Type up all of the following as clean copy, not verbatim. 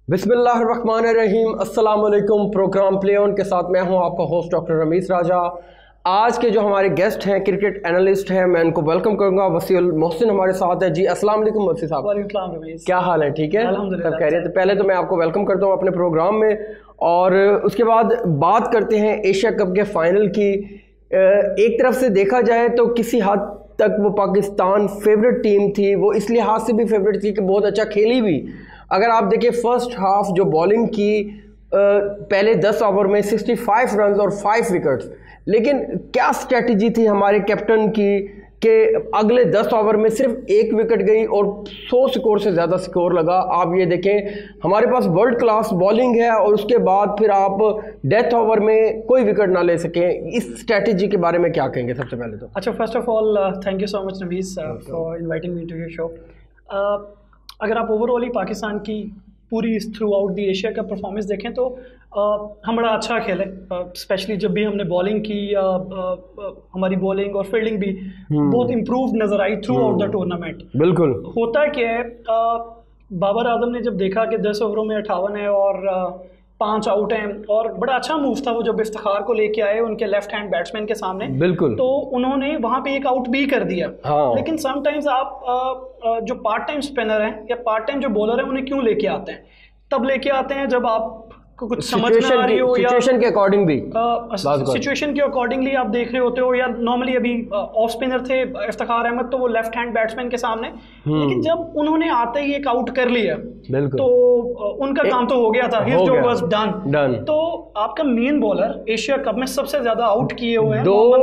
बिस्मिल्लाहिर्रहमानिर्रहीम। अस्सलाम वालेकुम। प्रोग्राम प्ले ऑन के साथ मैं हूं आपका होस्ट डॉक्टर रमीज़ राजा। आज के जो हमारे गेस्ट हैं क्रिकेट एनालिस्ट हैं, मैं इनको वेलकम करूंगा। वसीउल मोहसिन हमारे साथ है जी। अस्सलाम वालेकुम वसी साहब। वालेकुम रमीज़, क्या हाल है? ठीक है, सब कह रहे थे। पहले तो मैं आपको वेलकम करता हूं अपने प्रोग्राम में, और उसके बाद बात करते हैं एशिया कप के फाइनल की। एक तरफ से देखा जाए तो किसी हद तक वो पाकिस्तान फेवरेट टीम थी, वो इस लिहाज से भी फेवरेट थी कि बहुत अच्छा खेली भी। अगर आप देखिए फर्स्ट हाफ जो बॉलिंग की, पहले 10 ओवर में 65 रन और 5 विकेट्स, लेकिन क्या स्ट्रेटजी थी हमारे कैप्टन की कि अगले 10 ओवर में सिर्फ 1 विकेट गई और 100 स्कोर से ज़्यादा स्कोर लगा। आप ये देखें, हमारे पास वर्ल्ड क्लास बॉलिंग है और उसके बाद फिर आप डेथ ओवर में कोई विकेट ना ले सकें। इस स्ट्रेटजी के बारे में क्या कहेंगे सबसे पहले तो? अच्छा, first of all thank you so much Rameez for inviting me to your show. अगर आप ओवरऑल ही पाकिस्तान की पूरी थ्रू आउट दी एशिया का परफॉर्मेंस देखें तो हम बड़ा अच्छा खेले, स्पेशली जब भी हमने बॉलिंग की, हमारी बॉलिंग और फील्डिंग भी बहुत इम्प्रूव नज़र आई थ्रू आउट द टूर्नामेंट। बिल्कुल। होता क्या है, बाबर आजम ने जब देखा कि 10 ओवरों में 58 है और 5 आउट हैं, और बड़ा अच्छा मूव था वो जब इफ्तिखार को लेके आए उनके लेफ्ट हैंड बैट्समैन के सामने, बिल्कुल, तो उन्होंने वहां पे एक आउट भी कर दिया। हाँ। लेकिन समटाइम्स आप जो पार्ट टाइम स्पिनर हैं या पार्ट टाइम जो बॉलर हैं उन्हें क्यों लेके आते हैं? तब लेके आते हैं जब आप कुछ समझ ना आ रही हो, या सिचुएशन के अकॉर्डिंग भी, सिचुएशन के अकॉर्डिंगली आप देख रहे होते हो, या नॉर्मली अभी ऑफ स्पिनर थे इफ्तिखार अहमद, तो वो लेफ्ट हैंड बैट्समैन के सामने, लेकिन जब उन्होंने आते ही एक आउट कर लिया तो उनका काम तो हो गया था, हिज जॉब वाज डन। तो आपका मेन बॉलर एशिया कप में सबसे ज्यादा आउट किए हुए हैं,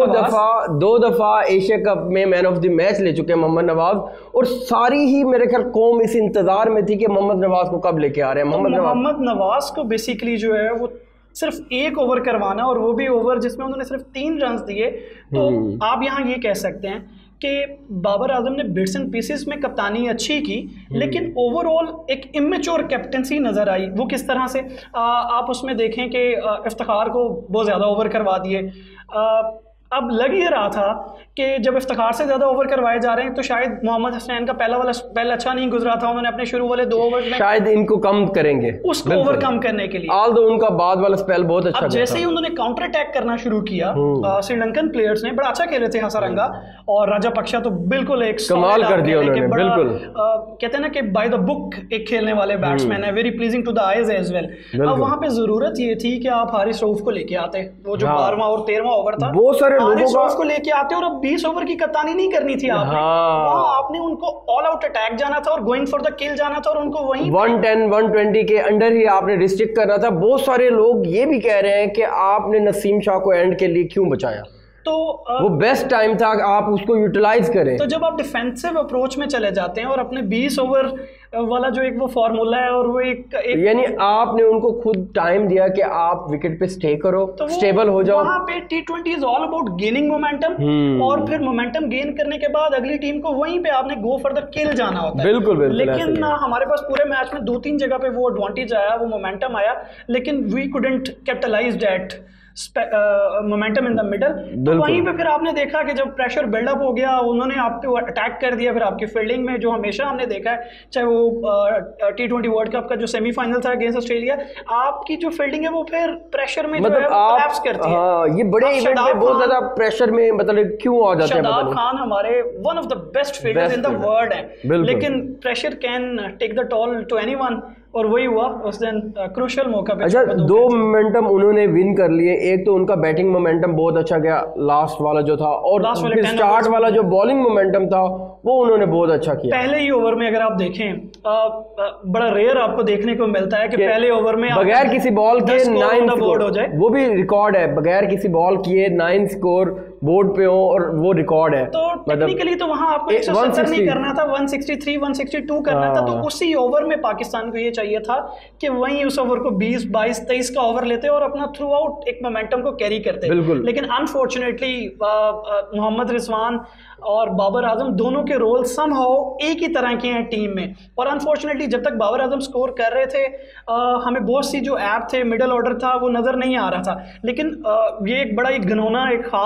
दो दफा एशिया कप में मैन ऑफ द मैच ले चुके हैं मोहम्मद नवाज, और सारी ही मेरे ख्याल कौम इस इंतजार में थी कि मोहम्मद नवाज को कब लेके आ रहे हैं। मोहम्मद नवाज को बेसिकली जो है वो सिर्फ 1 ओवर करवाना, और वो भी ओवर जिसमें उन्होंने सिर्फ 3 रन दिए। तो आप यहाँ ये कह सकते हैं कि बाबर आजम ने बिट्स एंड पीसेस में कप्तानी अच्छी की, लेकिन ओवरऑल एक इमेच्योर कैप्टनसी नजर आई। वो किस तरह से आप उसमें देखें कि इफ्तिखार को बहुत ज़्यादा ओवर करवा दिए। अब लग ये रहा था कि जब इफ्तिखार से ज़्यादा ओवर करवाए जा रहे हैं तो शायद मोहम्मद हसनैन का पहला वाला स्पेल अच्छा नहीं गुजरा था, उन्होंने अपने शुरू वाले 2 ओवर में शायद इनको कम करेंगे, उसको ओवरकम करने के लिए। ऑल दो उनका बाद वाला स्पेल बहुत अच्छा। अब जैसे ही उन्होंने काउंटर अटैक करना शुरू किया, श्रीलंकन प्लेयर्स ने बड़ा अच्छा खेले थे, हसरंगा और राजापक्षा तो बिल्कुल एक कमाल कर दिया उन्होंने। बिल्कुल, कहते हैं ना कि बाय द बुक एक खेलने वाले बैट्समैन है, very pleasing to the eyes as well. अब वहां पे जरूरत ये थी कि आप हारिस रऊफ को लेके आते, वो जो 12वां और 13वां ओवर था, बहुत सारे हारिस रऊफ को लेके आते, और अब 20 ओवर की कप्तानी नहीं करनी थी आपने। आपने उनको ऑल आउट अटैक जाना था और गोइंग फॉर द किल जाना था, और उनको वहीं 110 120 के अंडर ही आपने रिस्ट्रिक्ट करना था। बहुत सारे लोग ये भी कह रहे हैं कि आपने नसीम शाह को एंड के लिए क्यों बचाया, तो वो बेस्ट टाइम था, आप उसको यूटिलाइज करें। तो जब आप डिफेंसिव अप्रोच में चले जाते हैं और अपने 20 ओवर वाला जो एक वो फॉर्मूला है, और वो एक यानी आपने उनको खुद टाइम दिया कि आप विकेट पे स्टे करो, तो स्टेबल हो जाओ। वहां पे T20 is all about gaining momentum, और फिर मोमेंटम गेन करने के बाद अगली टीम को वहीं पे आपने गो फॉर द किल जाना होता है। बिल्कुल, लेकिन हमारे पास पूरे मैच में 2-3 जगह पे वो एडवांटेज आया, वो मोमेंटम आया, लेकिन we couldn't capitalize that momentum in the middle. तो वहीं पे फिर आपने देखा कि जब प्रेशर बिल्डअप हो गया, उन्होंने आप पे अटैक कर दिया। फिर आपकी फील्डिंग में जो हमेशा हमने देखा है, चाहे वो T20 वर्ल्ड कप का जो सेमीफाइनल था अगेंस्ट ऑस्ट्रेलिया, आपकी जो फील्डिंग है वो फिर प्रेशर में मतलब कोलैप्स करती है। ये बड़े इवेंट में बहुत ज्यादा प्रेशर में मतलब क्यों आ जाते हैं? शादाब खान हमारे one of the best fielders in the world हैं, लेकिन pressure can take the toll to anyone, और वही हुआ उस दिन क्रूशियल मौका पे। अच्छा, 2 मोमेंटम उन्होंने विन कर लिए। एक तो उनका बैटिंग मोमेंटम बहुत अच्छा गया लास्ट वाला जो था, और फिर स्टार्ट वाला जो बॉलिंग मोमेंटम था वो उन्होंने बहुत अच्छा किया। पहले ही ओवर में अगर आप देखें, बड़ा रेयर आपको देखने को मिलता है कि पहले ओवर में बगैर किसी बॉल के 9 बोर्ड हो जाए। वो भी रिकॉर्ड है, बगैर किसी बॉल किए 9 स्कोर बोर्ड पे हो, और वो रिकॉर्ड है। तो टेक्निकली तो वहां आपको 170 नहीं करना था, 163 162 करना था। तो उसी ओवर में पाकिस्तान को ये चाहिए था कि वहीं उस ओवर को 20 22 23 का ओवर लेते और अपना थ्रू आउट एक मोमेंटम को कैरी करते। लेकिन अनफॉर्चुनेटली मोहम्मद रिजवान और बाबर आजम दोनों के रोल समहाउ एक ही तरह के हैं टीम में, और अनफॉर्चुनेटली जब तक बाबर आजम स्कोर कर रहे थे हमें बहुत सी जो ऐप थे, मिडल ऑर्डर था, वो नज़र नहीं आ रहा था। लेकिन ये एक बड़ा एक घनौना एक ख्वाब ही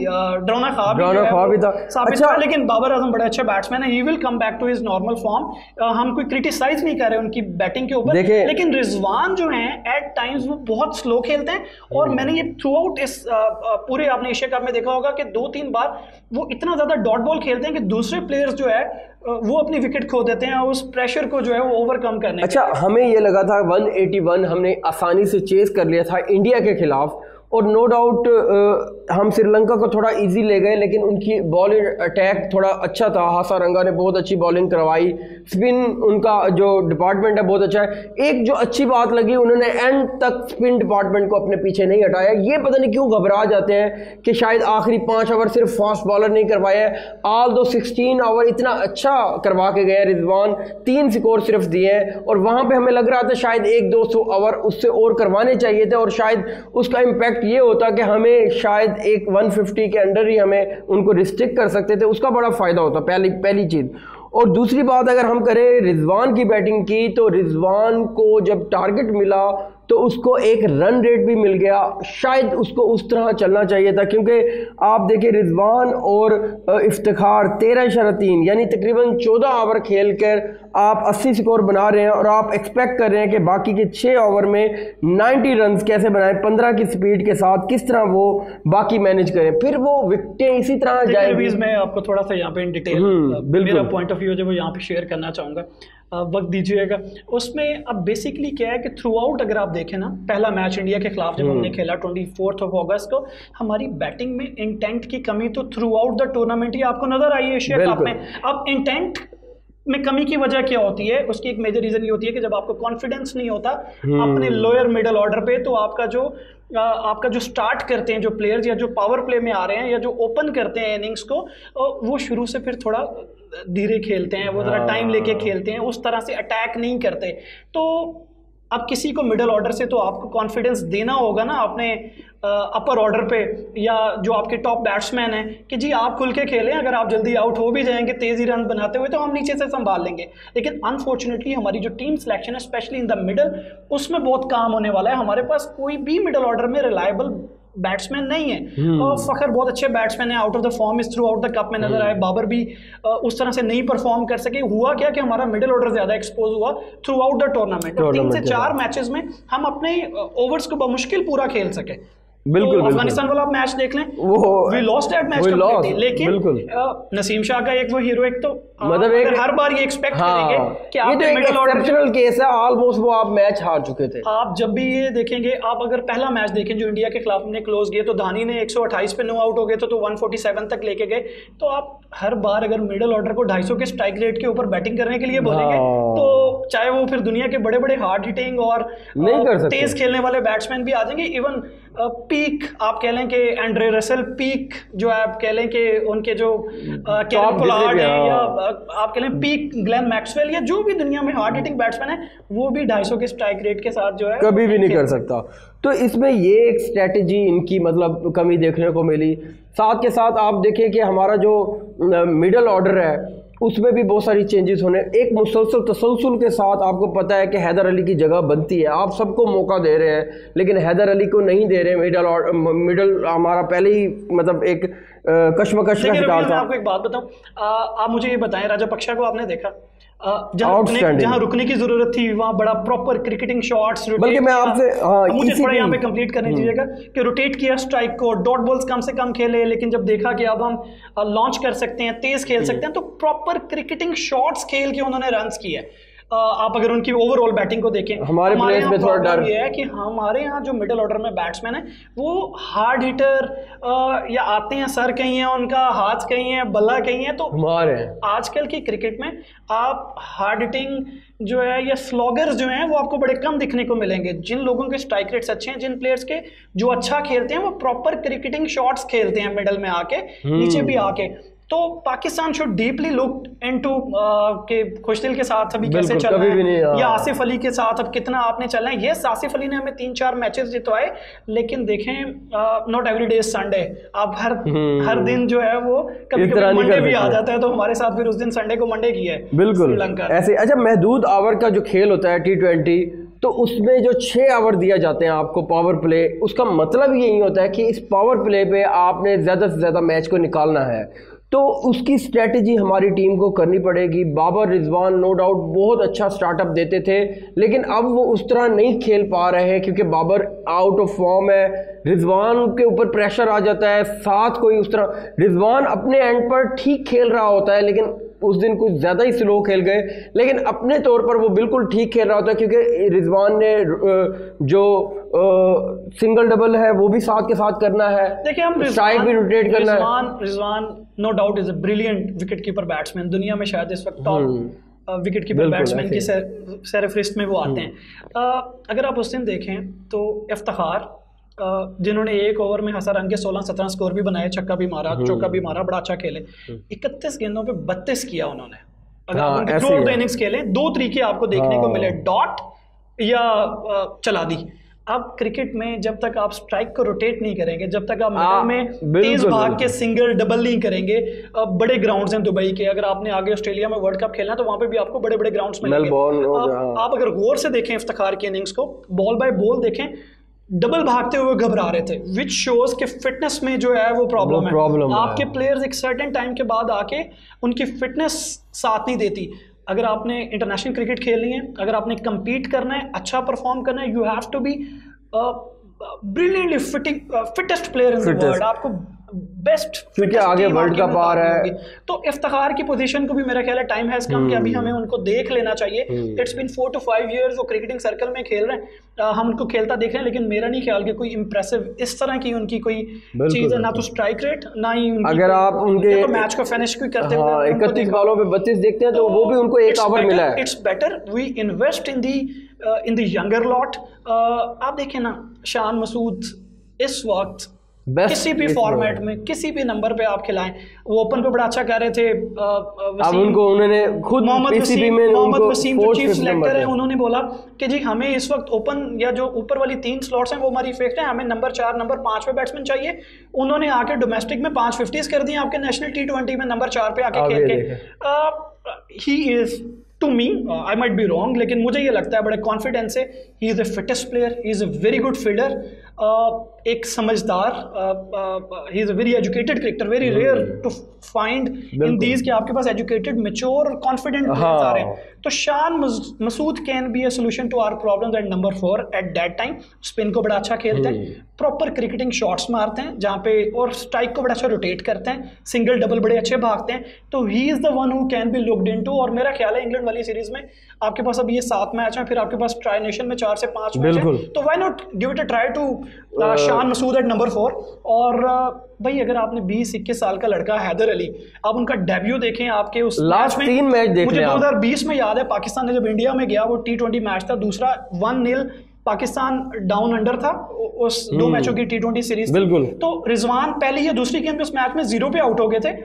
डरावना ख्वाब भी था। अच्छा, लेकिन बाबर आजम बड़े अच्छे बैट्समैन है, he will come back to his normal form. हम कोई क्रिटिसाइज नहीं कर रहे उनकी बैटिंग के ऊपर, लेकिन रिजवान जो हैं एट टाइम्स वो बहुत स्लो खेलते हैं। और मैंने ये थ्रू आउट इस पूरे आपने एशिया कप में देखा होगा कि 2-3 बार वो इतना ज्यादा डॉट बॉल खेलते हैं कि दूसरे प्लेयर्स जो है वो अपनी विकेट खो देते हैं उस प्रेशर को जो है वो ओवरकम करने। अच्छा, हमें ये लगा था 181 हमने आसानी से चेस कर लिया था इंडिया के खिलाफ, और नो डाउट हम श्रीलंका को थोड़ा इजी ले गए, लेकिन उनकी बॉलिंग अटैक थोड़ा अच्छा था। हासारंगा ने बहुत अच्छी बॉलिंग करवाई, स्पिन उनका जो डिपार्टमेंट है बहुत अच्छा है। एक जो अच्छी बात लगी, उन्होंने एंड तक स्पिन डिपार्टमेंट को अपने पीछे नहीं हटाया। ये पता नहीं क्यों घबरा जाते हैं कि शायद आखिरी 5 ओवर सिर्फ फास्ट बॉलर नहीं करवाया है, ऑल दो 16 ओवर इतना अच्छा करवा के गए रिजवान, 3 स्कोर सिर्फ दिए हैं। और वहाँ पर हमें लग रहा था शायद 100-200 ओवर उससे और करवाने चाहिए थे, और शायद उसका इम्पैक्ट ये होता कि हमें शायद एक 150 के अंडर ही हमें उनको रिस्ट्रिक्ट कर सकते थे, उसका बड़ा फायदा होता। पहली चीज़। और दूसरी बात अगर हम करें रिजवान की बैटिंग की, तो रिजवान को जब टारगेट मिला तो उसको एक रन रेट भी मिल गया। शायद उसको उस तरह चलना चाहिए था, क्योंकि आप देखिए रिजवान और इफ्तिखार 13-3 यानी तकरीबन 14 ओवर खेल कर आप 80 स्कोर बना रहे हैं, और आप एक्सपेक्ट कर रहे हैं कि बाकी के 6 ओवर में 90 रन कैसे बनाएं 15 की स्पीड के साथ, किस तरह वो बाकी मैनेज करें, फिर वो विकेटें इसी तरह जाएंगी। मैं आपको थोड़ा सा यहाँ पे इन डिटेल मेरा पॉइंट ऑफ व्यू जो वो यहाँ पे शेयर करना चाहूँगा, वक्त दीजिएगा। उसमें अब बेसिकली क्या है कि थ्रू आउट अगर आप देखें ना, पहला मैच इंडिया के खिलाफ जब हमने खेला 24 अगस्त को, हमारी बैटिंग में इंटेंट की कमी तो थ्रू आउट द टूर्नामेंट ही आपको नजर आई है एशिया कप में। अब इंटेंट में कमी की वजह क्या होती है? उसकी एक मेजर रीजन ये होती है कि जब आपको कॉन्फिडेंस नहीं होता अपने लोअर मिडल ऑर्डर पे, तो आपका जो स्टार्ट करते हैं जो प्लेयर्स या जो पावर प्ले में आ रहे हैं या जो ओपन करते हैं इनिंग्स को, वो शुरू से फिर थोड़ा धीरे खेलते हैं, वो जरा टाइम लेके खेलते हैं, उस तरह से अटैक नहीं करते। तो अब किसी को मिडल ऑर्डर से तो आपको कॉन्फिडेंस देना होगा ना अपने अपर ऑर्डर पे, या जो आपके टॉप बैट्समैन हैं कि जी आप खुल के खेलें, अगर आप जल्दी आउट हो भी जाएंगे तेजी रन बनाते हुए तो हम नीचे से संभाल लेंगे। लेकिन अनफॉर्चुनेटली हमारी जो टीम सिलेक्शन है स्पेशली इन द मिडल, उसमें बहुत काम होने वाला है। हमारे पास कोई भी मिडल ऑर्डर में रिलायबल बैट्समैन नहीं है। और फखर बहुत अच्छे बैट्समैन है, आउट ऑफ द फॉर्म इस थ्रू आउट द कप में नजर आए। बाबर भी उस तरह से नहीं परफॉर्म कर सके। हुआ क्या कि हमारा मिडिल ऑर्डर ज्यादा एक्सपोज हुआ थ्रू आउट द टूर्नामेंट। 3 से 4 मैचेस में हम अपने ओवर्स को बमुश्किल पूरा खेल सके। बिल्कुल, अफगानिस्तान वाला आप मैच देख लें, we lost that match completely. लेकिन नसीम शाह का एक वो हीरोइक तो मतलब एक हर बार ये एक्सपेक्ट करेंगे कि आप तो मिडिल ऑर्डर केस है, ऑलमोस्ट वो आप मैच हार चुके थे। आप जब भी ये देखेंगे, आप अगर पहला मैच देखें जो इंडिया के खिलाफ हमने क्लोज किए, तो धानी ने 128 पे नो आउट हो गए तो 147 तक लेके गए। तो आप हर बार अगर मिडिल ऑर्डर को 250 के स्ट्राइक रेट के ऊपर बैटिंग करने के लिए बोलेंगे, तो चाहे वो फिर दुनिया के बड़े बड़े हार्ड हिटिंग और तेज खेलने वाले बैट्समैन भी आ जाएंगे। इवन पीक आप कह लें कि एंड्रे रसेल पीक जो है, आप कह लें कि उनके जो केविन पोलार्ड है, या आप कह लें पीक ग्लेन मैक्सवेल, या जो भी दुनिया में हार्ड हिटिंग बैट्समैन है, वो भी 250 के स्ट्राइक रेट के साथ जो है कभी भी नहीं कर सकता। तो इसमें ये एक स्ट्रेटजी इनकी मतलब कमी देखने को मिली। साथ के साथ आप देखें कि हमारा जो मिडल ऑर्डर है उसमें भी बहुत सारी चेंजेस होने, एक मुसलसल तसलसल के साथ। आपको पता है कि हैदर अली की जगह बनती है, आप सबको मौका दे रहे हैं, लेकिन हैदर अली को नहीं दे रहे। मिडल हमारा पहले ही मतलब एक कश्मकश का शिकार था। आपको एक बात बताऊं, आप मुझे ये बताएं, राजापक्षा को आपने देखा जहाँ रुकने की जरूरत थी वहाँ बड़ा प्रॉपर क्रिकेटिंग शॉट्स, बल्कि मैं आपसे मुझे थोड़ा यहाँ पे कंप्लीट करने दीजिएगा कि रोटेट किया स्ट्राइक को, डॉट बॉल्स कम से कम खेले, लेकिन जब देखा कि अब हम लॉन्च कर सकते हैं, तेज खेल सकते हैं, तो प्रॉपर क्रिकेटिंग शॉट्स खेल के उन्होंने रन्स किए। आप अगर उनकी ओवरऑल बैटिंग को देखें, हमारे प्लेयर्स में थोड़ा डर ये है कि हमारे यहाँ जो मिडिल ऑर्डर में बैट्समैन है वो हार्ड हिटर या आते हैं, सर कहीं है उनका, हाथ कहीं है, बल्ला कहीं है। तो हमारे आजकल की क्रिकेट में आप हार्ड हिटिंग जो है या स्लॉगर्स जो हैं वो आपको बड़े कम दिखने को मिलेंगे। जिन लोगों के स्ट्राइक रेट्स अच्छे हैं, जिन प्लेयर्स के जो अच्छा खेलते हैं, वो प्रॉपर क्रिकेटिंग शॉट्स खेलते हैं मिडल में आके, नीचे भी आके। तो Pakistan should deeply look into के खुशदिल के साथ अभी कैसे चल रहा है, या आसिफ अली के साथ अब कितना आपने चलना है। यस, आसिफ अली ने हमें 3-4 मैचेस जितवाए, लेकिन देखें not every day is Sunday. आप हर दिन जो है वो कभी कभी मंडे भी आ जाता है, तो हमारे साथ फिर उस दिन संडे को मंडे की है बिल्कुल ऐसे। अच्छा, महदूद ओवर का जो खेल होता है T20, तो उसमें जो 6 ओवर दिया जाते हैं आपको पावर प्ले, उसका मतलब यही होता है कि इस पावर प्ले पे आपने ज़्यादा से ज़्यादा मैच को निकालना है, तो उसकी स्ट्रेटजी हमारी टीम को करनी पड़ेगी। बाबर रिजवान नो डाउट बहुत अच्छा स्टार्टअप देते थे, लेकिन अब वो उस तरह नहीं खेल पा रहे हैं क्योंकि बाबर आउट ऑफ फॉर्म है, रिजवान के ऊपर प्रेशर आ जाता है, साथ कोई उस तरह रिजवान अपने एंड पर ठीक खेल रहा होता है लेकिन उस दिन कुछ ज़्यादा ही स्लो खेल गए, लेकिन अपने तौर पर वो बिल्कुल ठीक खेल रहा होता है क्योंकि रिजवान ने जो सिंगल डबल है वो भी साथ के साथ करना है, देखिए हम स्ट्राइक भी रोटेट करना है। Rizwan no doubt is a brilliant wicket keeper batsman, दुनिया में शायद इस वक्त टॉप विकेट कीपर बैट्समैन की सरफहरिस्त में वो आते हैं। अगर आप उस दिन देखें तो इफ्तिखार जिन्होंने एक ओवर में हसन रन के 16-17 स्कोर भी बनाए, छक्का भी मारा, चौका भी मारा, बड़ा अच्छा खेले, 31 गेंदों पे 32 किया उन्होंने। अगर आप उनके थ्रू आउट द इनिंग्स खेलें, 2 तरीके आपको देखने को मिले, डॉट या चला दी। अब क्रिकेट में जब तक आप स्ट्राइक को रोटेट नहीं करेंगे, जब तक आप मिडल में तेज भाग के सिंगल डबल नहीं करेंगे, बड़े ग्राउंड्स हैं दुबई के, अगर आपने आगे ऑस्ट्रेलिया में वर्ल्ड कप खेलना है तो वहां पे भी आपको बड़े बड़े ग्राउंड्स मिलेंगे। आप अगर गौर से देखें इफ्तिखार की इनिंग्स को, बॉल बाय बॉल देखें, डबल भागते हुए घबरा रहे थे, विच शोज के फिटनेस में जो है वो प्रॉब्लम है। आपके प्लेयर्स एक सर्टेन टाइम के बाद आके उनकी फिटनेस साथ नहीं देती। अगर आपने इंटरनेशनल क्रिकेट खेलनी है, अगर आपने compete करना है, अच्छा परफॉर्म करना है, you have to be brilliantly fittest player in the world. आपको बेस्ट क्योंकि आगे वर्ल्ड कप आ रहा है, तो इफ्तिखार की पोजीशन को भी मेरा ख्याल है टाइम हैज कम कि अभी हमें उनको देख लेना चाहिए। इट्स बीन 4 to 5 years वो क्रिकेटिंग सर्कल में खेल रहे हैं, हम उनको खेलता देख रहे हैं, लेकिन मेरा नहीं ख्याल कि कोई इंप्रेसिव इस तरह की उनकी कोई चीज है, ना तो स्ट्राइक रेट ना ही अगर आप उनके तो मैच को फिनिश भी करते हुए 31 बॉलों पे 32 देखते हैं तो वो भी उनको 1 ओवर मिला है। It's better we invest in the younger lot. आप देखें ना, शान मसूद इस वक्त किसी भी फॉर्मेट में किसी भी नंबर पे आप खिलाएं, वो ओपन पे बड़ा अच्छा कर रहे थे। अब उनको उन्होंने खुद मोहम्मद वसीम जो चीफ सिलेक्टर है, उन्होंने बोला कि जी हमें इस वक्त ओपन या जो ऊपर वाली 3 स्लॉट्स हैं वो हमारी फिक्स्ड है, हमें नंबर 4 नंबर 5 पे बैट्समैन चाहिए। उन्होंने आके डोमेस्टिक में 5 50s कर दिए, आपके नेशनल T20 में नंबर 4 पे आके खेल के। He is to me, I might be wrong, लेकिन मुझे ये लगता है बड़े कॉन्फिडेंस से he is a fittest player, he is a very good fielder, एक समझदार, he is a very educated cricketer, very rare to find in these कि आपके पास एजुकेटेड मैच्योर और कॉन्फिडेंट प्लेयर्स आ रहे हैं। तो Shan Masood can be a solution to our problems at number 4 at that time. Spin को बड़ा अच्छा खेलते हैं, प्रॉपर क्रिकेटिंग शॉट्स मारते हैं जहाँ पे, और स्ट्राइक को बड़ा अच्छा रोटेट करते हैं, सिंगल डबल बड़े अच्छे भागते हैं, तो he is the one who can be looked into. और मेरा ख्याल है इंग्लैंड वाली सीरीज में आपके पास अब ये 7 मैच हैं, फिर आपके पास ट्राई नेशन में 4 से 5 मैच हैं, तो why not give it a try to Shan Masood eight number 4। और भाई अगर आपने 20-21 साल का लड़का हैदर अली, आप उनका डेब्यू देखें, आपके उस लास्ट 3 मैच देख मुझे 2020 में याद है पाकिस्तान ने जब इंडिया में गया, वो T20 मैच था, दूसरा 1-0 पाकिस्तान डाउन अंडर था उस 2 मैचों की T20 सीरीज। तो रिजवान पहली या दूसरी गेंद पे उस मैच में 0 पे आउट हो गए थे।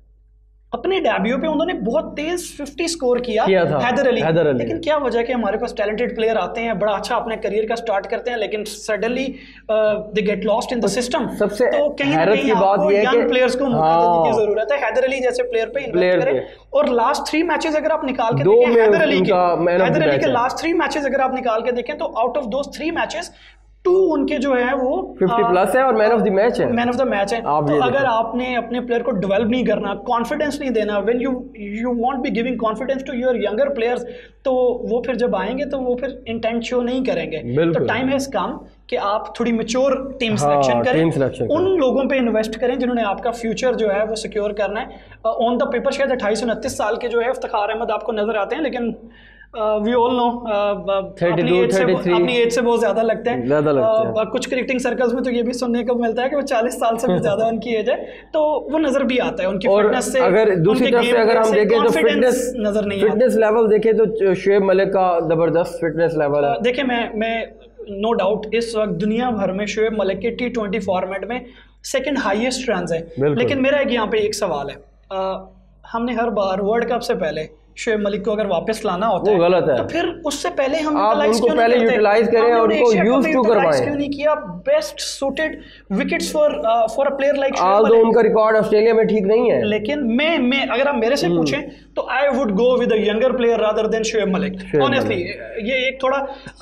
अपने डेब्यू पे उन्होंने बहुत तेज 50 स्कोर किया हैदर अली। लेकिन क्या वजह कि हमारे पास टैलेंटेड प्लेयर आते हैं, बड़ा अच्छा अपने करियर का स्टार्ट करते हैं, लेकिन suddenly they get lost in the system. सबसे तो कहीं ना कहीं आपको यंग प्लेयर्स को मौका देने की जरूरत है। हैदर अली जैसे प्लेयर पे इन्वेस्ट करें, और लास्ट 3 मैचेस अगर आप निकाल के देखें हैदर अली के लास्ट 3 मैचेस अगर आप निकाल के देखें, तो आउट ऑफ दोस 3 मैचेस 2 उनके जो है वो 50+ है और मैन ऑफ द मैच है, मैन ऑफ द मैच है। तो अगर आपने अपने प्लेयर को डेवलप नहीं करना, कॉन्फिडेंस नहीं देना, when you want be giving confidence to your younger players, तो वो फिर जब आएंगे तो वो फिर इंटेंट शो नहीं करेंगे। तो टाइम हैज कम कि आप थोड़ी मैच्योर टीम सिलेक्शन करें, उन लोगों पे इन्वेस्ट करें जिन्होंने आपका फ्यूचर जो है वो सिक्योर करना है। ऑन द पेपर शायद 28-29 साल के जो है इफ्तिखार अहमद आपको नजर आते हैं, लेकिन वी ऑल नो अपनी एज से बहुत ज्यादा लगते हैं। कुछ क्रिकेटिंग सर्कल्स में तो ये भी सुनने को मिलता है कि वो 40 साल से भी ज्यादा उनकी एज है, तो वो नजर भी आता है उनकी फिटनेस से। अगर दूसरी तरफ से अगर हम देखें तो फिटनेस नजर नहीं, फिटनेस लेवल देखें तो शुएब मलिक का जबरदस्त फिटनेस लेवल है। देखिए मैं नो डाउट इस वक्त दुनिया भर में शुएब मलिक के T20 फॉर्मेट में 2nd हाईएस्ट रन है, लेकिन मेरा यहाँ पे एक सवाल है। हमने हर बार वर्ल्ड कप से पहले शोएब मलिक को अगर वापस लाना होता वो गलत है। तो फिर उससे पहले हम आप उनको पहले यूटिलाइज करें और उनको यूज टू करवाएं। क्यों नहीं किया best suited wickets for a player like Shoaib Malik. उनका रिकॉर्ड ऑस्ट्रेलिया में ठीक नहीं है, लेकिन मैं अगर आप मेरे से पूछें तो I would go with a younger player rather than Shoaib Malik honestly. ये एक थोड़ा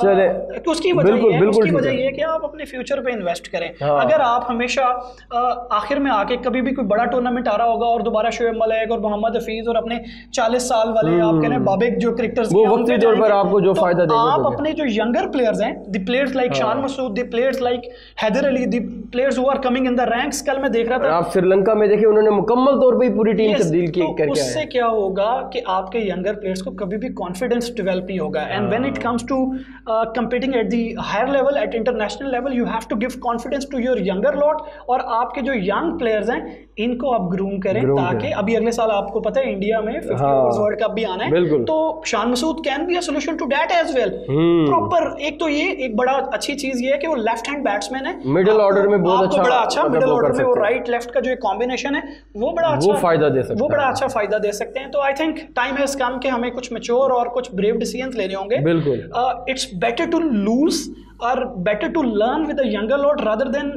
उसकी वजह ये है कि आप अपने फ्यूचर पे इन्वेस्ट करें। अगर आप हमेशा आखिर में आके कभी भी कोई बड़ा टूर्नामेंट आ रहा होगा और दोबारा शोएब मलिक और मोहम्मद हफीज और अपने 40 साल वाले आप कह रहे हैं बाबिक जो क्रिकेटर्स वो वक्ती तौर पर आपको जो फायदा देंगे, आप अपने जो यंगर प्लेयर्स हैं, the players like Shan Masood, the players like Haider Ali, the players who are coming in the ranks. कल मैं देख रहा था आप श्रीलंका में देखिए उन्होंने मुकम्मल तौर पे पूरी टीम तब्दील की करके आए। उससे क्या होगा कि आपके यंगर प्लेयर्स को कभी भी कॉन्फिडेंस डेवलप नहीं होगा। And when it comes to competing at the higher level, at international level, you have to give confidence to your younger lot. और आपके जो यंग प्लेयर्स हैं इनको आप ग्रूम करें ताकि अभी अगले साल आपको पता है इंडिया में 50 ओवर्स वर्ल्ड कप भी आना है, तो Shan Masood can be a solution to that as well. Proper एक तो ये एक बड़ा अच्छी चीज ये है कि वो लेफ्ट हैंड बैट्समैन है, मिडिल ऑर्डर में बहुत अच्छा मिडिल ऑर्डर में वो राइट लेफ्ट का जो एक कॉम्बिनेशन है वो बड़ा अच्छा फायदा दे सकते हैं, वो बड़ा अच्छा फायदा दे सकते हैं। तो I think time has come कि हमें कुछ मैच्योर और कुछ ब्रेव डिसीजंस लेने होंगे। बिल्कुल, it's better to lose or better to learn with a younger lot rather than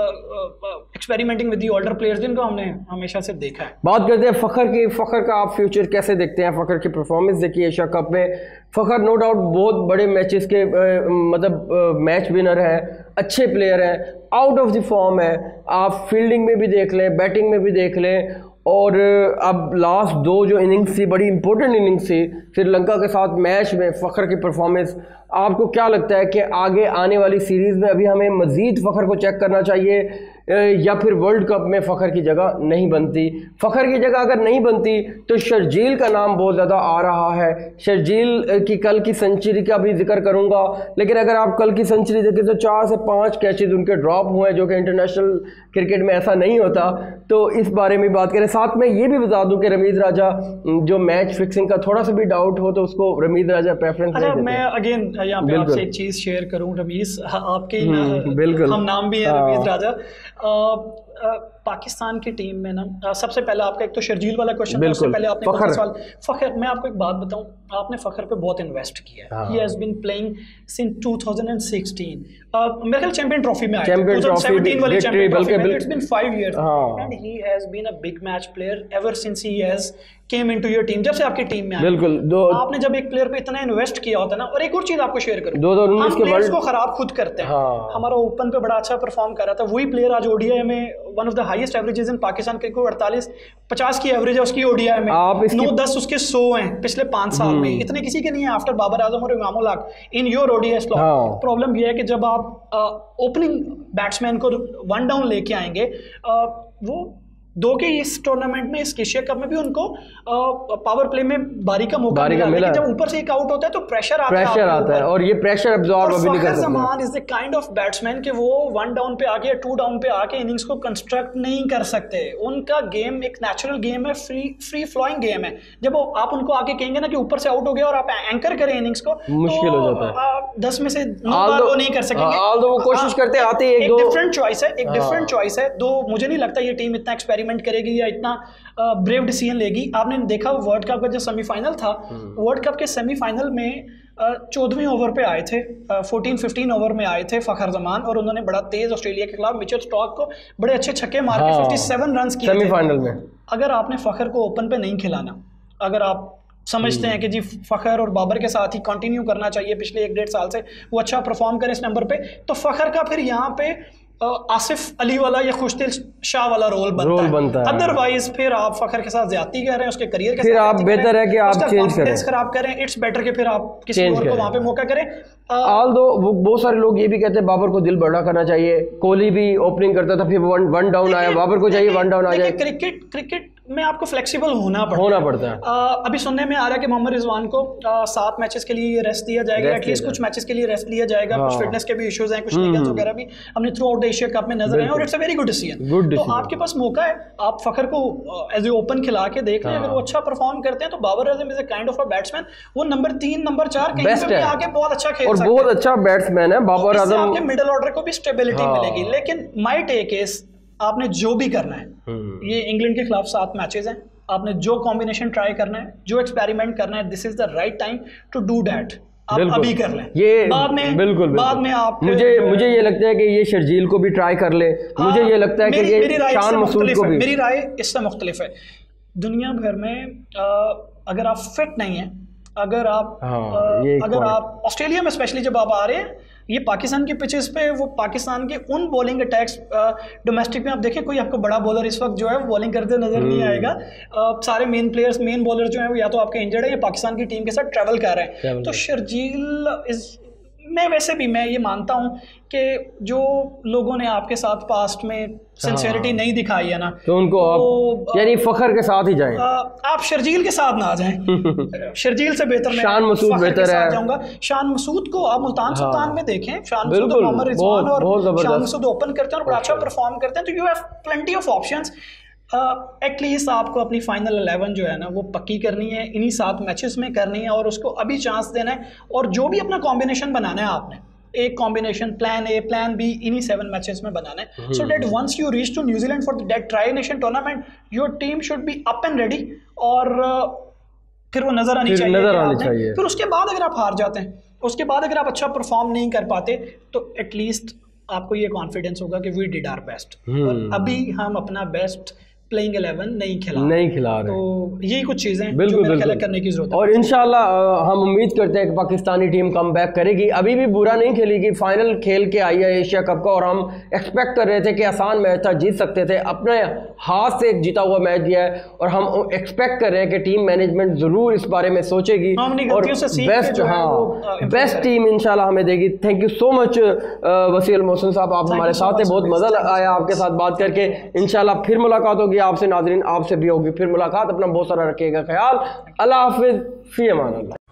experimenting with the older players, जिनको हमने हमेशा से देखा है। बात करते हैं फखर की। फखर का आप फ्यूचर कैसे देखते हैं? फखर की परफॉर्मेंस देखिए एशिया कप में। फखर नो डाउट बहुत बड़े मैचेस के मतलब मैच विनर है, अच्छे प्लेयर हैं, आउट ऑफ द फॉर्म है। आप फील्डिंग में भी देख लें, बैटिंग में भी देख लें, और अब लास्ट 2 जो इनिंग्स थी बड़ी इंपॉर्टेंट इनिंग्स थी श्रीलंका के साथ मैच में फखर की परफॉर्मेंस। आपको क्या लगता है कि आगे आने वाली सीरीज़ में अभी हमें मज़ीद फ़खर को चेक करना चाहिए या फिर वर्ल्ड कप में फ़खर की जगह नहीं बनती? फ़खर की जगह अगर नहीं बनती तो शर्जील का नाम बहुत ज़्यादा आ रहा है। शर्जील की कल की सेंचुरी का भी जिक्र करूंगा, लेकिन अगर आप कल की सेंचुरी देखें तो 4 से 5 कैचेज उनके ड्रॉप हुए, जो कि इंटरनेशनल क्रिकेट में ऐसा नहीं होता। तो इस बारे में बात करें। साथ में ये भी बता दूं कि रमीज़ राजा जो मैच फिक्सिंग का थोड़ा सा भी डाउट हो तो उसको रमीज़ राजा प्रेफरेंस देते हैं। मैं अगेन यहाँ पे आपसे एक चीज़ शेयर करूँ रमीज़, आपके बिल्कुल हम नाम भी है रमीज़ राजा। पाकिस्तान की टीम में ना सबसे पहले आपका एक तो शर्जील वाला क्वेश्चन था, उससे पहले आपने सवाल फखर। मैं आपको एक बात बताऊं, आपने फखर पे बहुत इन्वेस्ट किया है। He has been playing since 2016। मेरे ख्याल चैंपियन ट्रॉफी में आया, 2017 वाली चैंपियन ट्रॉफी में। It's been 5 years and he has been a big match player ever since he has come into your team, जब से आपकी टीम में आया। बिल्कुल, आपने जब एक प्लेयर पे इतना इन्वेस्ट किया होता है ना। और एक और चीज आपको शेयर करूं, 2019 के वर्ल्ड को खराब खुद करते हैं। हमारा ओपन पे बड़ा अच्छा परफॉर्म कर रहा था, वही प्लेयर आज ओडीआई में one of the highest averages in Pakistan cricket, 48-50 की एवरेज है उसकी ओडीआई में, 9-10 उसके 100 हैं पिछले 5 साल में। इतने किसी के नहीं है आफ्टर बाबर आजम और Imamul Haq in your ODI slot. Problem यह है कि जब आप ओपनिंग बैट्समैन को 1 डाउन लेके आएंगे, वो 2 के इस टूर्नामेंट में, इस एशिया कप में भी उनको पावर प्ले में बारी का मौका मिला, लेकिन जब ऊपर से एक आउट होता है तो प्रेशर आता है और ये प्रेशर अब्सॉर्ब अभी नहीं कर सकते। Zaman is the kind of batsman कि वो 1 डाउन पे आके या 2 डाउन पे आके इनिंग्स को कंस्ट्रक्ट नहीं कर सकते। उनका गेम एक नेचुरल गेम है, फ्री फ्लोइंग गेम है। जब आप उनको आके कहेंगे ना कि ऊपर से आउट हो गया और आप एंकर करें इनिंग्स को, मुश्किल हो जाता है। 10 में से 9 बार वो नहीं कर सकेंगे। वो कोशिश करते आते एक डिफरेंट चॉइस है, एक डिफरेंट चॉइस है। दो मुझे नहीं लगता ये टीम इतना एक्सपेरिमेंट करेगी या ब्रेव डिसीजन लेगी। आपने देखा वर्ल्ड कप का जो सेमीफाइनल था, वर्ल्ड कप के सेमीफाइनल में 14वें ओवर पे आए थे, 14-15 ओवर में आए थे फ़खर ज़मान, और उन्होंने बड़ा तेज ऑस्ट्रेलिया के खिलाफ मिचेल स्टॉक को बड़े अच्छे छक्के मार के 57 रन किए सेमीफाइनल में। अगर आपने फ़खर को ओपन पे नहीं खिलाना, अगर आप समझते हैं कि जी फ़खर और बाबर के साथ ही कंटिन्यू करना चाहिए पिछले 1-1.5 साल से, वो अच्छा परफॉर्म करे इस नंबर पे, तो फ़खर का फिर यहाँ पे आसिफ अली वाला या खुशदिल शाह वाला रोल बनता है। अदरवाइज फिर आप फ़खर के साथ ज्यादती कर रहे हैं, उसके करियर के फिर आप बेहतर है कि आप चेंज करें, खराब करें। इट्स बेटर कि फिर आप किसी और को वहां पे मौका करें। ऑल्दो बहुत सारे लोग ये भी कहते हैं बाबर को दिल बड़ा करना चाहिए। कोहली भी ओपनिंग करता था, फिर 1 डाउन आया, बाबर को चाहिए 1 डाउन आ जाए। क्रिकेट में आपको फ्लेक्सिबल होना पड़ता है। अभी सुनने में आ रहा है कि मोहम्मद रिजवान को 7 मैचेस के लिए रेस्ट दिया जाएगा, एटलीस्ट कुछ मैचेस के लिए रेस्ट लिया जाएगा। कुछ फिटनेस के भी इश्यूज हैं, कुछ लीगल्स वगैरह भी हमने थ्रू आउट एशिया कप में नजर आए, और it's a very good decision. तो आपके पास मौका है, आप फ़खर को एज ए ओपन खिला के देख लें। अगर वो अच्छा परफॉर्म करते हैं तो Babar Azam is a kind of a batsman, वो नंबर 3 नंबर 4 कहीं पे भी आके बहुत अच्छा खेल सकते हैं, और बहुत अच्छा बैट्समैन है बाबर आजम। आपके मिडिल ऑर्डर को भी स्टेबिलिटी मिलेगी। लेकिन माय टेक इज, आपने जो भी करना है, ये इंग्लैंड के खिलाफ 7 मैचेस हैं, आपने जो कॉम्बिनेशन ट्राई करना है, जो एक्सपेरिमेंट करना है, this is the right time to do that. आप अभी कर लें, ये बाद में बाद में आप मुझे ये लगता है कि ये शर्जील को भी ट्राई कर ले। मुझे ये लगता है कि ये शान मसूद को भी। मेरी राय इससे मुख्तलिफ है। दुनिया भर में अगर आप फिट नहीं है, अगर आप ऑस्ट्रेलिया में स्पेशली जब आप आ रहे हैं, ये पाकिस्तान की पिचेस पे वो पाकिस्तान के उन बॉलिंग अटैक्स, डोमेस्टिक में आप देखें कोई आपको बड़ा बॉलर इस वक्त जो है वो बॉलिंग करते नजर नहीं आएगा। सारे मेन बॉलर जो है वो या तो आपके इंजर्ड है या पाकिस्तान की टीम के साथ ट्रैवल कर रहे हैं। तो शर्जील मैं ये मानता हूँ कि जो लोगों ने आपके साथ पास्ट में सिंसियरिटी नहीं दिखाई है ना, तो उनको आप यानी फखर के साथ ही जाएं। आप शर्जील के साथ ना आ जाएं। शर्जील से बेहतर मैं शान मसूद बेहतर है। जाऊंगा शान मसूद को आप मुल्तान सुल्तान में देखें, शान मसूद और मोहम्मद रिजवान और शान मसूद ओपन करते हैं और बड़ा अच्छा परफॉर्म करते हैं। तो you have plenty of options. At least आपको अपनी फाइनल 11 जो है ना वो पक्की करनी है, इन्हीं 7 मैचेस में करनी है और उसको अभी चांस देना है। और जो भी अपना कॉम्बिनेशन बनाना है आपने, एक combination plan A plan B इन्हीं 7 मैचेस में बनाना है, so that once you reach to New Zealand for that tri nation tournament, your team should be up and ready और फिर वो नजर आनी चाहिए। फिर उसके बाद अगर आप हार जाते हैं, उसके बाद अगर आप अच्छा परफॉर्म नहीं कर पाते, तो एटलीस्ट आपको ये कॉन्फिडेंस होगा कि वी डिड आवर बेस्ट। और अभी हम अपना बेस्ट प्लेइंग 11 नहीं खिला रहे। तो यही कुछ चीज़ें बिल्कुल करने की जरूरत है। और इंशाल्लाह हम उम्मीद करते हैं कि पाकिस्तानी टीम कम बैक करेगी। अभी भी बुरा नहीं खेलेगी, फाइनल खेल के आई है एशिया कप का, और हम एक्सपेक्ट कर रहे थे कि आसान मैच था, जीत सकते थे। अपने हाथ से एक जीता हुआ मैच दिया है और हम एक्सपेक्ट कर रहे हैं कि टीम मैनेजमेंट ज़रूर इस बारे में सोचेगी और बेस्ट टीम इंशाल्लाह हमें देगी। थैंक यू सो मच वसी अल मोहसिन साहब, आप हमारे साथ हैं, बहुत मज़ा आया आपके साथ बात करके। इंशाल्लाह फिर मुलाकात होगी आपसे, नाज़रीन आपसे भी होगी फिर मुलाकात। अपना बहुत सारा रखिएगा ख्याल। अल्लाह हाफिज़, फ़ी अमान अल्लाह।